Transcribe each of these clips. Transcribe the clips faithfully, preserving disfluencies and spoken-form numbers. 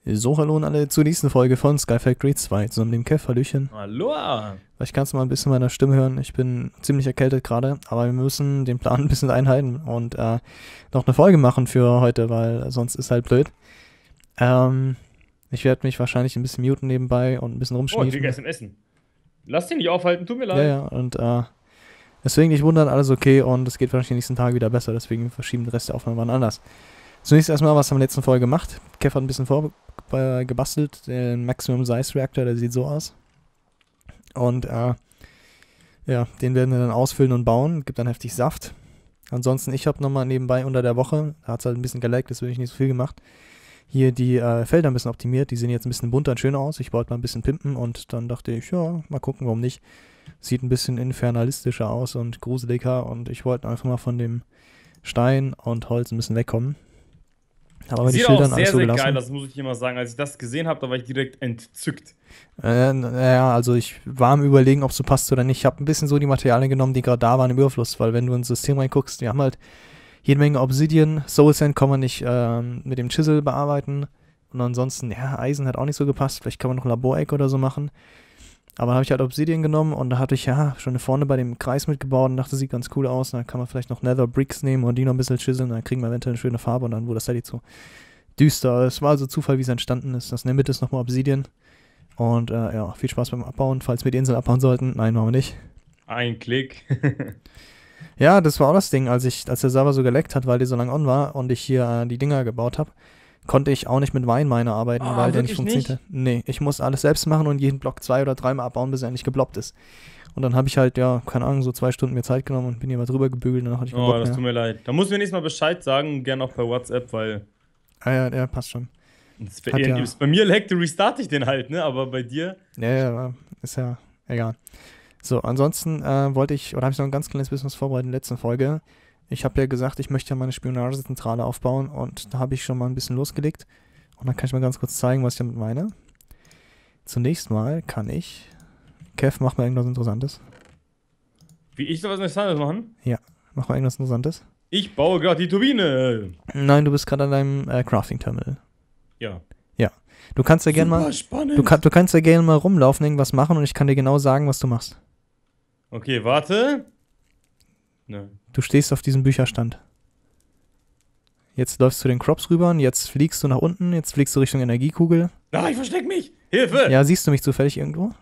So, hallo und alle zur nächsten Folge von Sky Factory zwei, zusammen mit dem Kev, Hallöchen. Hallo! Vielleicht kannst du mal ein bisschen meiner Stimme hören, ich bin ziemlich erkältet gerade, aber wir müssen den Plan ein bisschen einhalten und äh, noch eine Folge machen für heute, weil sonst ist halt blöd. Ähm, ich werde mich wahrscheinlich ein bisschen muten nebenbei und ein bisschen Oh, ich rumschniefen. will erst im Essen. Lass dich nicht aufhalten, tut mir leid. Ja, ja, und äh, deswegen nicht wundern, alles okay und es geht wahrscheinlich die nächsten Tage wieder besser, deswegen verschieben den Rest der Aufnahme wann anders. Zunächst erstmal, was haben wir in der letzten Folge gemacht? Kev hat ein bisschen vorgebastelt, den Maximum Size Reactor, der sieht so aus. Und äh, ja, den werden wir dann ausfüllen und bauen, gibt dann heftig Saft. Ansonsten, ich habe nochmal nebenbei unter der Woche, da hat es halt ein bisschen geleckt, deswegen nicht so viel gemacht, hier die äh, Felder ein bisschen optimiert, die sehen jetzt ein bisschen bunter und schöner aus. Ich wollte mal ein bisschen pimpen und dann dachte ich, ja, mal gucken, warum nicht. Sieht ein bisschen infernalistischer aus und gruseliger und ich wollte einfach mal von dem Stein und Holz ein bisschen wegkommen. Aber bei die Sieht Schilder auch sehr, alles so sehr gelassen. geil, das muss ich dir mal sagen. Als ich das gesehen habe, da war ich direkt entzückt. Äh, naja, also ich war am Überlegen, ob es so passt oder nicht. Ich habe ein bisschen so die Materialien genommen, die gerade da waren im Überfluss, weil wenn du ins System reinguckst, die haben halt jede Menge Obsidian, Soul Sand kann man nicht ähm, mit dem Chisel bearbeiten und ansonsten, ja, Eisen hat auch nicht so gepasst, vielleicht kann man noch ein Laboreck oder so machen. Aber da habe ich halt Obsidian genommen und da hatte ich ja schon vorne bei dem Kreis mitgebaut und dachte, sieht ganz cool aus. Und dann kann man vielleicht noch Nether Bricks nehmen und die noch ein bisschen chiseln, dann kriegen wir eventuell eine schöne Farbe und dann wurde das halt so düster. Es war also Zufall, wie es entstanden ist. Das in der Mitte ist nochmal Obsidian. Und äh, ja, viel Spaß beim Abbauen, falls wir die Insel abbauen sollten. Nein, machen wir nicht. Ein Klick. Ja, das war auch das Ding, als ich, als der Server so geleckt hat, weil der so lange on war und ich hier äh, die Dinger gebaut habe, konnte ich auch nicht mit Weinminer arbeiten, Ah, weil der nicht wirklich funktionierte. Nee, ich muss alles selbst machen und jeden Block zwei oder dreimal abbauen, bis er endlich gebloppt ist. Und dann habe ich halt, ja, keine Ahnung, so zwei Stunden mir Zeit genommen und bin hier mal drüber gebügelt und dann hatte ich keinen Oh, Bock das mehr. tut mir leid. Da muss mir nächstes Mal Bescheid sagen, gerne auch per WhatsApp, weil Ah ja, ja, passt schon. das Hat ja- bei mir leckt, restarte ich den halt, ne? Aber bei dir. Ja, ja, ist ja egal. So, ansonsten äh, wollte ich, oder habe ich noch ein ganz kleines bisschen was vorbereitet in der letzten Folge. Ich habe ja gesagt, ich möchte ja meine Spionagezentrale aufbauen und da habe ich schon mal ein bisschen losgelegt. Und dann kann ich mal ganz kurz zeigen, was ich damit meine. Zunächst mal kann ich. Kev, mach mal irgendwas Interessantes. Wie ich soll was Interessantes machen? Mach mal irgendwas Interessantes. Ich baue gerade die Turbine. Nein, du bist gerade an deinem äh, Crafting-Terminal. Ja. Du kannst ja gerne mal. Super spannend. Du, kann, du kannst ja gerne mal rumlaufen, irgendwas machen und ich kann dir genau sagen, was du machst. Okay, warte. Ne. Du stehst auf diesem Bücherstand. Jetzt läufst du den Crops rüber und jetzt fliegst du nach unten, jetzt fliegst du Richtung Energiekugel. Ah, ich versteck mich. Hilfe. Ja, siehst du mich zufällig irgendwo?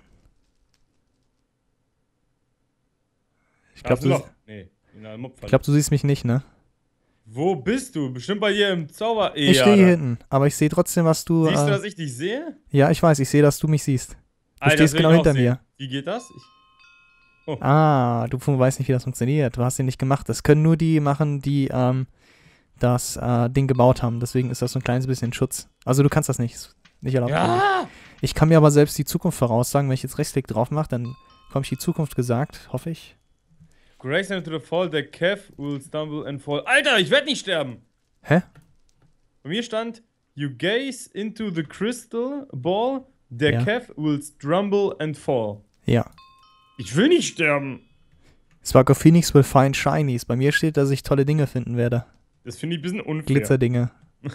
Ich glaube, du, Nee, in einem Mopf. ich glaub, du siehst mich nicht, ne? Wo bist du? Bestimmt bei dir im Zauber. Ich Ja, stehe hier da- hinten, aber ich sehe trotzdem, was du. Siehst du, Äh, dass ich dich sehe? ja, ich weiß, ich sehe, dass du mich siehst. Du Alter, stehst das will genau ich hinter auch sehen. mir. Wie geht das? Ich, Ah, du weißt nicht, wie das funktioniert. Du hast ihn nicht gemacht. Das können nur die machen, die ähm, das äh, Ding gebaut haben. Deswegen ist das so ein kleines bisschen Schutz. Also du kannst das nicht. Ist nicht erlaubt. ja! Ich kann mir aber selbst die Zukunft voraussagen. Wenn ich jetzt Rechtsklick drauf mache, dann komme ich die Zukunft gesagt, hoffe ich. Grace into the fall, the Kev will stumble and fall. Alter, ich werde nicht sterben! Hä? Bei mir stand, you gaze into the crystal ball, the Ja. Kev will stumble and fall. Ja. Ich will nicht sterben! Spark of Phoenix will find Shinies. Bei mir steht, dass ich tolle Dinge finden werde. Das finde ich ein bisschen unfair. Glitzerdinge.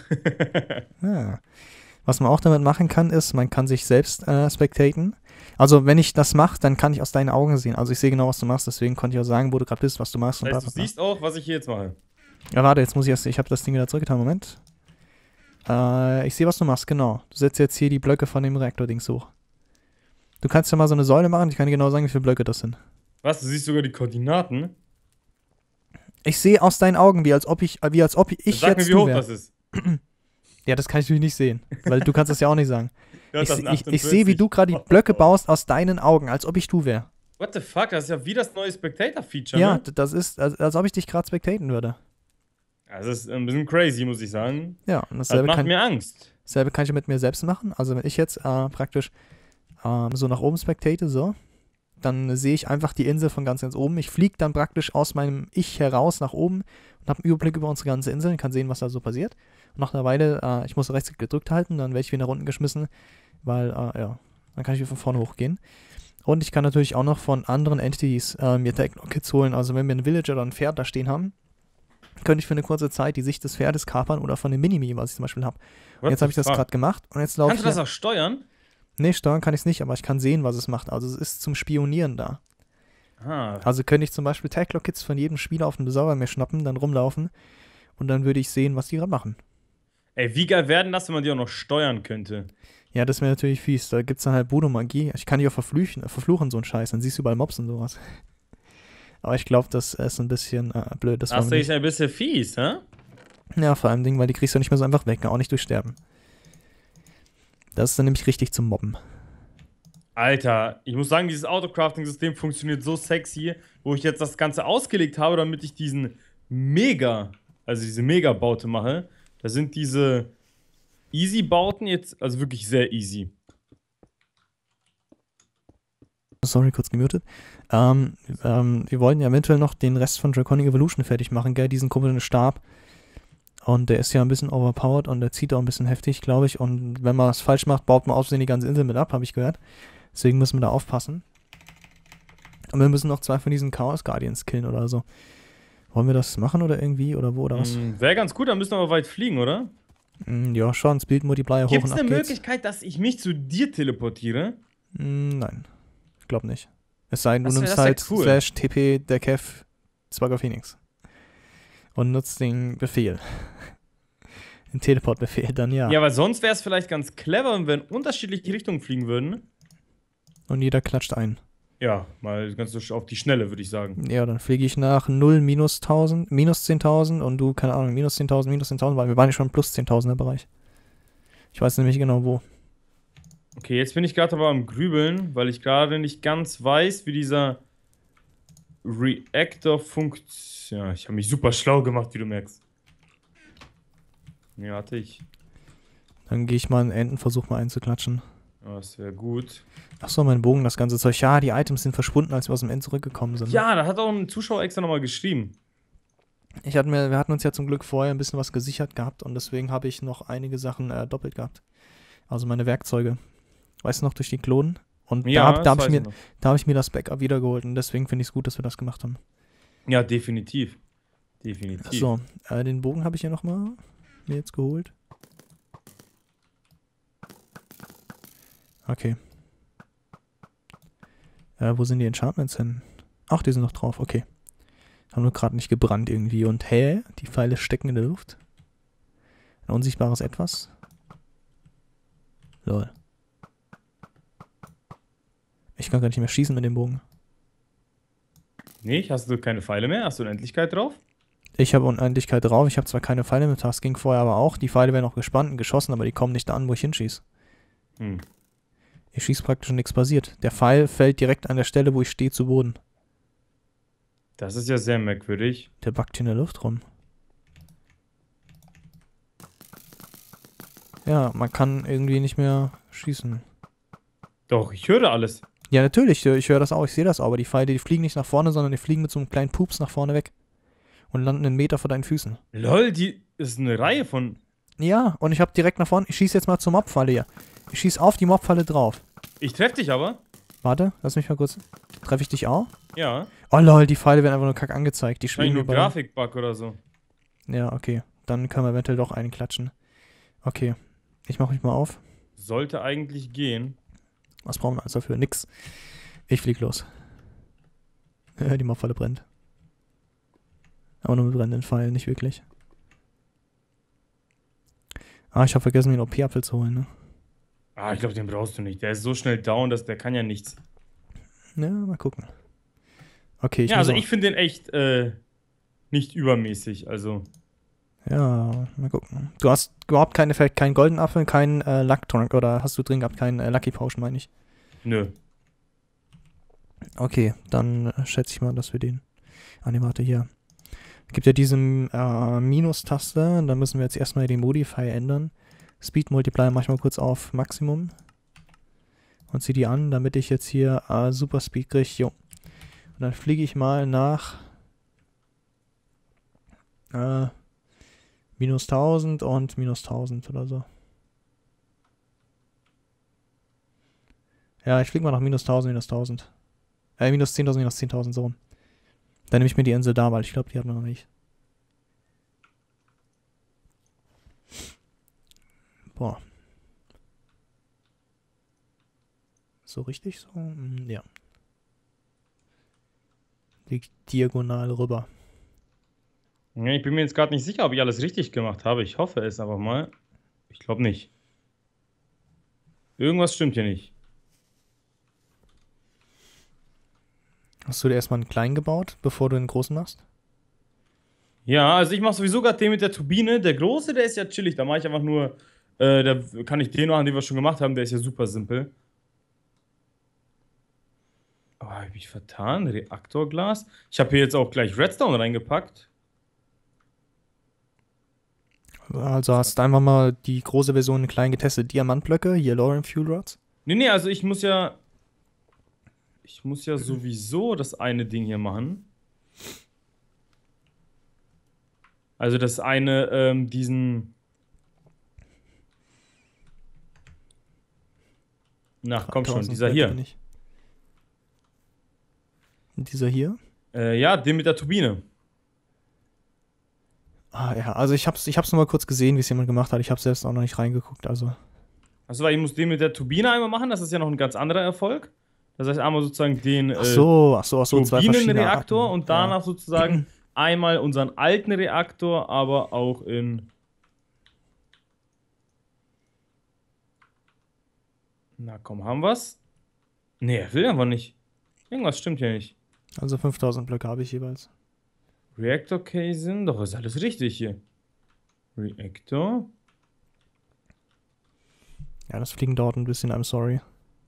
Ja. Was man auch damit machen kann, ist, man kann sich selbst äh, spectaten. Also, wenn ich das mache, dann kann ich aus deinen Augen sehen. Also, ich sehe genau, was du machst. Deswegen konnte ich auch sagen, wo du gerade bist, was du machst. Und Das heißt, bla, du bla, bla. siehst auch, was ich hier jetzt mache. Ja, warte, jetzt muss ich erst. Ich habe das Ding wieder zurückgetan. Moment. Äh, ich sehe, was du machst, genau. Du setzt jetzt hier die Blöcke von dem Reaktor-Dings hoch. Du kannst ja mal so eine Säule machen. Ich kann dir genau sagen, wie viele Blöcke das sind. Was? Du siehst sogar die Koordinaten? Ich sehe aus deinen Augen, wie als ob ich, wie als ob ich Sag jetzt mir, wie du hoch wär. das ist. Ja, das kann ich natürlich nicht sehen, weil du kannst das ja auch nicht sagen. Ja, Ich, das sind ich, ich achtundvierzig. sehe, wie du gerade die Blöcke baust aus deinen Augen, als ob ich du wäre. What the fuck? Das ist ja wie das neue Spectator-Feature, Ja, ne? d- das ist, als, als ob ich dich gerade spectaten würde. Das ist ein bisschen crazy, muss ich sagen. Ja, und Das dasselbe macht kann, mir Angst. dasselbe kann ich mit mir selbst machen. Also wenn ich jetzt äh, praktisch ähm, so nach oben spectate, so, dann sehe ich einfach die Insel von ganz ganz oben. Ich fliege dann praktisch aus meinem Ich heraus nach oben und habe einen Überblick über unsere ganze Insel und kann sehen, was da so passiert. Und nach einer Weile, äh, ich muss rechts gedrückt halten, dann werde ich wieder nach unten geschmissen, weil, äh, ja, dann kann ich wieder von vorne hochgehen. Und ich kann natürlich auch noch von anderen Entities äh, mir Tech-Kits holen. Also wenn wir einen Villager oder ein Pferd da stehen haben, könnte ich für eine kurze Zeit die Sicht des Pferdes kapern oder von dem Minimi, was ich zum Beispiel habe. Und jetzt habe ich das gerade gemacht und jetzt laufe ich. Kannst du das auch steuern? Nee, steuern kann ich es nicht, aber ich kann sehen, was es macht. Also es ist zum Spionieren da. Ah. Also könnte ich zum Beispiel Tag-Lock-Kits von jedem Spieler auf dem Server mir schnappen, dann rumlaufen und dann würde ich sehen, was die gerade machen. Ey, wie geil wäre denn das, wenn man die auch noch steuern könnte? Ja, das wäre natürlich fies. Da gibt es dann halt Voodoo-Magie. Ich kann die auch verfluchen, verfluchen, so ein Scheiß. Dann siehst du überall Mobs und sowas. Aber ich glaube, das ist ein bisschen äh, blöd. Das, das ist ein bisschen fies, hä? Ja, vor allem Ding, weil die kriegst du nicht mehr so einfach weg, auch nicht durch Sterben. Das ist dann nämlich richtig zum Mobben. Alter, ich muss sagen, dieses Autocrafting-System funktioniert so sexy, wo ich jetzt das Ganze ausgelegt habe, damit ich diesen Mega, also diese Mega-Baute mache. Da sind diese Easy-Bauten jetzt, also wirklich sehr easy. Sorry, kurz gemutet. Ähm, ähm, wir wollten ja eventuell noch den Rest von Draconic Evolution fertig machen, gell? Diesen komischen Stab. Und der ist ja ein bisschen overpowered und der zieht auch ein bisschen heftig, glaube ich. Und wenn man was falsch macht, baut man außerdem die ganze Insel mit ab, habe ich gehört. Deswegen müssen wir da aufpassen. Und wir müssen noch zwei von diesen Chaos Guardians killen oder so. Wollen wir das machen oder irgendwie? Oder wo oder was? Mm, wäre ganz gut, dann müssen wir aber weit fliegen, oder? Mm, ja, schon. Speed Multiplier hoch Gibt's und ab eine geht's. Möglichkeit, dass ich mich zu dir teleportiere? Mm, nein. Ich glaube nicht. Es sei denn, du Das wär- nimmst das wär halt cool. slash tp der Kev Swagger Phoenix. Und nutzt den Befehl. Den Teleport-Befehl, dann ja. Ja, weil sonst wäre es vielleicht ganz clever, wenn wir in unterschiedliche Richtungen fliegen würden. Und jeder klatscht ein. Ja, mal ganz so auf die Schnelle, würde ich sagen. Ja, dann fliege ich nach null minus tausend, minus zehntausend und du, keine Ahnung, minus zehntausend, minus zehntausend, weil wir waren ja schon im plus zehntausender Bereich. Ich weiß nämlich genau wo. Okay, jetzt bin ich gerade aber am Grübeln, weil ich gerade nicht ganz weiß, wie dieser Reactor funktioniert. Ja, ich habe mich super schlau gemacht, wie du merkst. Ja, hatte ich. Dann gehe ich mal in Enden, versuche mal einzuklatschen. Ja, das wäre gut. Achso, mein Bogen, das ganze Zeug. Ja, die Items sind verschwunden, als wir aus dem End zurückgekommen sind. Ja, da hat auch ein Zuschauer extra nochmal geschrieben. Ich hatte mir, wir hatten uns ja zum Glück vorher ein bisschen was gesichert gehabt und deswegen habe ich noch einige Sachen äh, doppelt gehabt. Also meine Werkzeuge. Weißt du noch, durch die Klonen? Und Ja, da, da habe das ich, weiß mir- ich noch. da hab ich mir das Backup wiedergeholt und deswegen finde ich es gut, dass wir das gemacht haben. Ja, definitiv. Definitiv. So, äh, den Bogen habe ich ja nochmal mir jetzt geholt. Okay. Äh, wo sind die Enchantments hin? Ach, die sind noch drauf, okay. Haben nur gerade nicht gebrannt irgendwie. Und hä? Die Pfeile stecken in der Luft. Ein unsichtbares Etwas. Lol. Ich kann gar nicht mehr schießen mit dem Bogen. Nicht? Hast du keine Pfeile mehr? Hast du Unendlichkeit drauf? Ich habe Unendlichkeit drauf. Ich habe zwar keine Pfeile mit, das ging vorher aber auch. Die Pfeile werden auch gespannt und geschossen, aber die kommen nicht da an, wo ich hinschieße. Hm. Ich schieße praktisch und nichts passiert. Der Pfeil fällt direkt an der Stelle, wo ich stehe, zu Boden. Das ist ja sehr merkwürdig. Der backt hier in der Luft rum. Ja, man kann irgendwie nicht mehr schießen. Doch, ich höre alles. Ja, natürlich, ich höre das auch, ich sehe das auch, aber die Pfeile, die fliegen nicht nach vorne, sondern die fliegen mit so einem kleinen Pups nach vorne weg. Und landen einen Meter vor deinen Füßen. Lol, die ist eine Reihe von... Ja, und ich habe direkt nach vorne, ich schieße jetzt mal zur Mobfalle hier. Ich schieße auf die Mobfalle drauf. Ich treffe dich aber. Warte, lass mich mal kurz. Treffe ich dich auch? Ja. Oh lol, die Pfeile werden einfach nur kack angezeigt. Die Wahrscheinlich schwingen nur über. Grafikbug oder so. Ja, okay. Dann können wir eventuell doch einen klatschen. Okay. Ich mache mich mal auf. Sollte eigentlich gehen. Was brauchen wir alles dafür? Nix. Ich flieg los. Die Mobfalle brennt. Aber nur mit brennenden Pfeilen, nicht wirklich. Ah, ich habe vergessen, mir einen O P-Apfel zu holen, ne? Ah, ich glaube, den brauchst du nicht. Der ist so schnell down, dass der kann ja nichts. Ja, mal gucken. Okay, ich Ja, muss also auch- ich finde den echt äh, nicht übermäßig. Also, Ja, mal gucken. Du hast überhaupt keine, vielleicht keinen Golden Apfel, keinen äh, Luck Trunk, oder hast du drin gehabt, keinen äh, Lucky Potion, meine ich. nö. Okay, dann äh, schätze ich mal, dass wir den... Ah, ne, warte, hier. Gibt ja diese äh, Minus-Taste, da müssen wir jetzt erstmal den Modifier ändern. Speed Multiplier mach ich mal kurz auf Maximum. Und zieh die an, damit ich jetzt hier äh, Super Speed kriege. Jo. Und dann fliege ich mal nach äh, minus tausend und minus tausend oder so. Ja, ich fliege mal nach minus tausend, minus tausend. Äh, minus zehntausend, minus zehntausend, so rum. Dann nehme ich mir die Insel da, weil ich glaube, die hat man noch nicht. Boah. So richtig so? Hm, ja. Liegt diagonal rüber. Ja, ich bin mir jetzt gerade nicht sicher, ob ich alles richtig gemacht habe. Ich hoffe es aber mal. Ich glaube nicht. Irgendwas stimmt hier nicht. Hast du dir erstmal einen kleinen gebaut, bevor du den großen machst? Ja, also ich mache sowieso gerade den mit der Turbine. Der große, der ist ja chillig. Da mache ich einfach nur, äh, da kann ich den machen, den wir schon gemacht haben. Der ist ja super simpel. Oh, habe ich mich vertan? Reaktorglas. Ich habe hier jetzt auch gleich Redstone reingepackt. Also hast du einfach mal die große Version in klein getestet. Diamantblöcke, hier Lorem Fuel Rods. Nee, nee, also ich muss ja. Ich muss ja sowieso das eine Ding hier machen. Also das eine, ähm, diesen. Na, komm schon, dieser hier. Nicht. Dieser hier? Äh, ja, den mit der Turbine. Ah ja, also ich hab's, ich hab's nur mal kurz gesehen, wie es jemand gemacht hat. Ich habe selbst auch noch nicht reingeguckt, also. Achso, weil ich muss den mit der Turbine einmal machen, das ist ja noch ein ganz anderer Erfolg. Das heißt einmal sozusagen den Ach so, ach so, ach so, äh, Turbinenreaktor und danach ja. sozusagen einmal unseren alten Reaktor, aber auch in. Na komm, haben wir's? Nee, er will aber nicht. Irgendwas stimmt hier nicht. Also fünftausend Blöcke habe ich jeweils. Reactor Casing, doch ist alles richtig hier. Reactor. Ja, das Fliegen dauert ein bisschen, I'm sorry.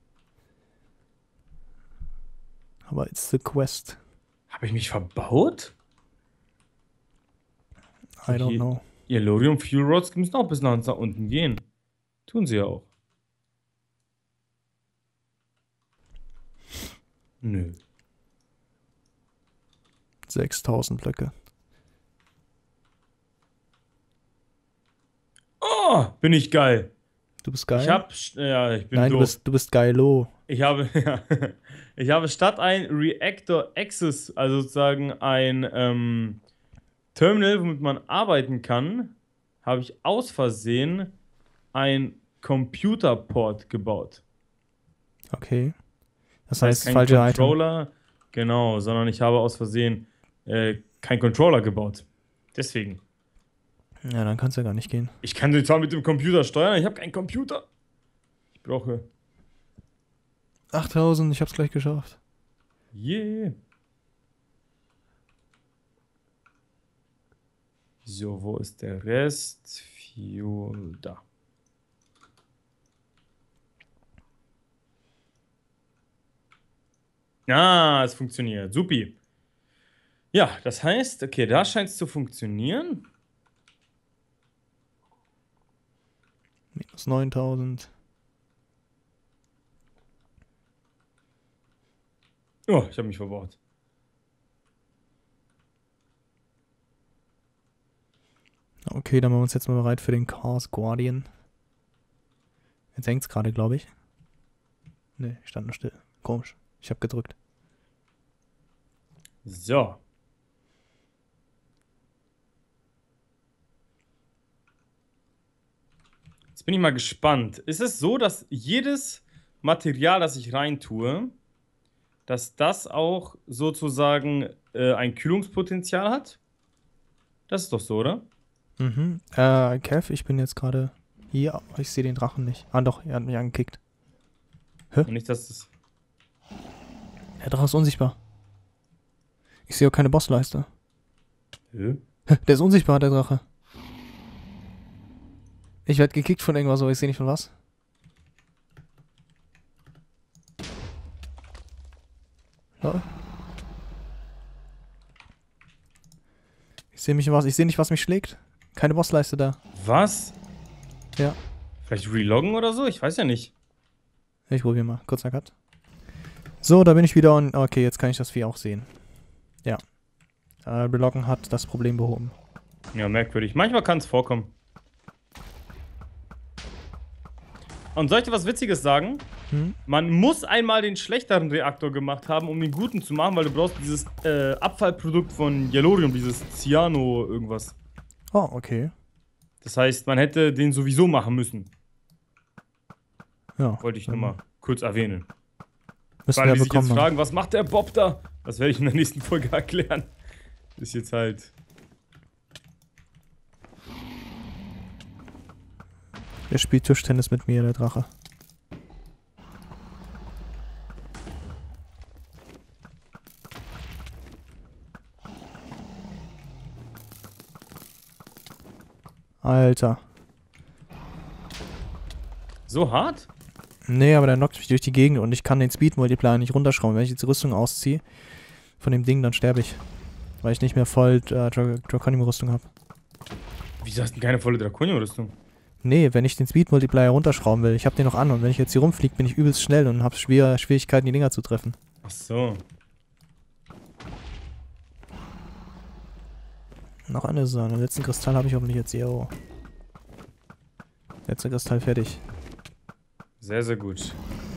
Aber it's the quest. Habe ich mich verbaut? I don't know. Yellorium Fuel Rods müssen auch bis nach unten gehen. Tun sie ja auch. Nö. sechstausend Blöcke. Oh, bin ich geil. Du bist geil? Ich hab, ja, ich bin Nein, doof. du bist, du bist geilo. Ich habe, ja, ich habe statt ein Reactor Access, also sozusagen ein ähm, Terminal, womit man arbeiten kann, habe ich aus Versehen ein Computerport gebaut. Okay. Das, Das heißt, heißt, kein falsche Controller, Item. genau, sondern ich habe aus Versehen äh, kein Controller gebaut. Deswegen. Ja, dann kann es ja gar nicht gehen. Ich kann den zwar mit dem Computer steuern, ich habe keinen Computer. Ich brauche. achttausend, ich hab's gleich geschafft. Yeah. So, wo ist der Rest? Fuel, da. Ah, es funktioniert. Supi. Ja, das heißt, okay, da scheint es zu funktionieren. Minus neuntausend. Oh, ich habe mich verbaut. Okay, dann machen wir uns jetzt mal bereit für den Chaos Guardian. Jetzt hängt es gerade, glaube ich. Ne, ich stand nur still. Komisch. Ich habe gedrückt. So. Jetzt bin ich mal gespannt. Ist es so, dass jedes Material, das ich reintue, dass das auch sozusagen äh, ein Kühlungspotenzial hat? Das ist doch so, oder? Mhm. Äh, Kev, ich bin jetzt gerade hier, aber ich sehe den Drachen nicht. Ah doch, er hat mich angekickt. Hä? Und nicht, dass das. Der Drache ist unsichtbar. Ich sehe auch keine Bossleiste. Hä? Der ist unsichtbar, der Drache. Ich werde gekickt von irgendwas, aber ich sehe nicht von was. Ja. Ich sehe mich was, ich sehe nicht, was mich schlägt. Keine Bossleiste da. Was? Ja. Vielleicht reloggen oder so? Ich weiß ja nicht. Ich probiere mal. Kurzer Cut. So, da bin ich wieder und okay, jetzt kann ich das Vieh auch sehen. Ja. Äh, Reloggen hat das Problem behoben. Ja, merkwürdig. Manchmal kann es vorkommen. Und soll ich dir was Witziges sagen? Hm? Man muss einmal den schlechteren Reaktor gemacht haben, um den guten zu machen, weil du brauchst dieses äh, Abfallprodukt von Yellorium, dieses Cyano irgendwas. Oh, okay. Das heißt, man hätte den sowieso machen müssen. Ja. Wollte ich nur mal kurz erwähnen. Müssen Weil wir die sich jetzt bekommen. fragen, was macht der Bob da? Das werde ich in der nächsten Folge erklären. Ist jetzt halt... Der spielt Tischtennis mit mir, der Drache. Alter. So hart? Nee, aber der knockt mich durch die Gegend und ich kann den Speed-Multiplier nicht runterschrauben. Wenn ich jetzt die Rüstung ausziehe von dem Ding, dann sterbe ich. Weil ich nicht mehr voll äh, Dra Draconium-Rüstung habe. Wieso hast du denn keine volle Draconium-Rüstung? Nee, wenn ich den Speed-Multiplier runterschrauben will, ich habe den noch an und wenn ich jetzt hier rumfliege, bin ich übelst schnell und habe schwer Schwierigkeiten, die Dinger zu treffen. Ach so. Noch eine Sache. Den letzten Kristall habe ich hoffentlich jetzt hier. Oh. Letzter Kristall fertig. Sehr, sehr gut.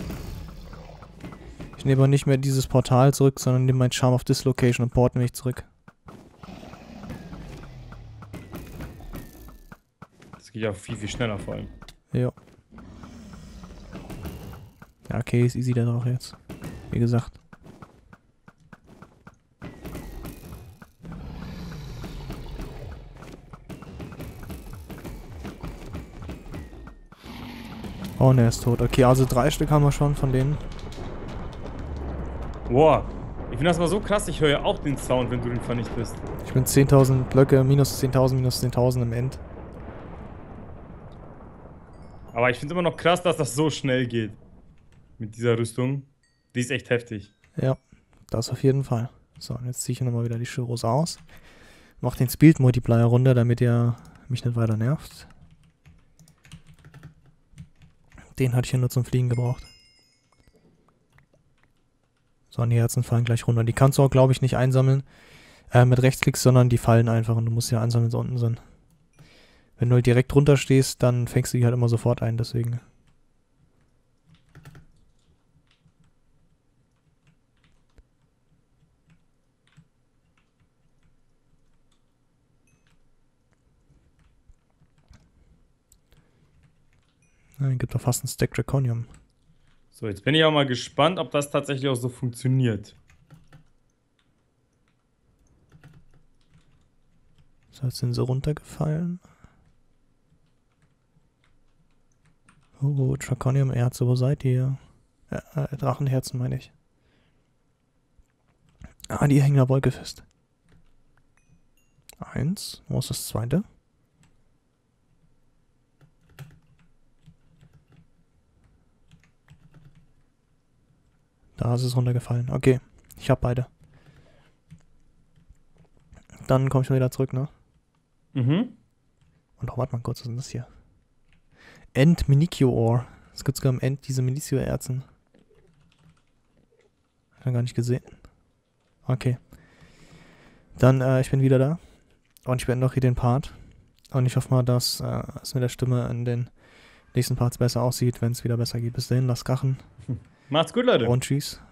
Ich nehme aber nicht mehr dieses Portal zurück, sondern nehme meinen Charm of Dislocation und porten mich zurück. Das geht ja auch viel, viel schneller vor allem. Ja. Ja, okay, ist easy der Drache jetzt. Wie gesagt. Oh, und er ist tot. Okay, also drei Stück haben wir schon von denen. Wow. Ich finde das mal so krass, ich höre ja auch den Sound, wenn du den vernichtest. Ich bin zehntausend Blöcke, minus zehntausend, minus zehntausend im End. Aber ich finde immer noch krass, dass das so schnell geht. Mit dieser Rüstung. Die ist echt heftig. Ja, das auf jeden Fall. So, und jetzt ziehe ich nochmal wieder die Chirros aus. Mach den Speed-Multiplier runter, damit er mich nicht weiter nervt. Den hatte ich ja nur zum Fliegen gebraucht. So, und die Herzen fallen gleich runter. Die kannst du auch, glaube ich, nicht einsammeln äh, mit Rechtsklicks, sondern die fallen einfach und du musst sie einsammeln, wenn sie unten sind. Wenn du direkt drunter stehst, dann fängst du die halt immer sofort ein, deswegen. Ja, gibt doch fast einen Stack Draconium. So, jetzt bin ich auch mal gespannt, ob das tatsächlich auch so funktioniert. So, jetzt sind sie runtergefallen. Oh, Draconium-Erze, wo seid ihr? Ja, äh, Drachenherzen meine ich. Ah, die hängen in der Wolke fest. Eins. Wo ist das zweite? Da ist es runtergefallen. Okay, ich habe beide. Dann komme ich mal wieder zurück, ne? Mhm. Und oh, warte mal kurz, was ist denn das hier? End Minicue Ore. Es gibt sogar am End diese Minicue-Erzen. Hab ich gar nicht gesehen. Okay. Dann, äh, ich bin wieder da. Und ich beende noch hier den Part. Und ich hoffe mal, dass äh, es mit der Stimme in den nächsten Parts besser aussieht, wenn es wieder besser geht. Bis dahin, lasst krachen. Macht's gut, Leute. Und tschüss.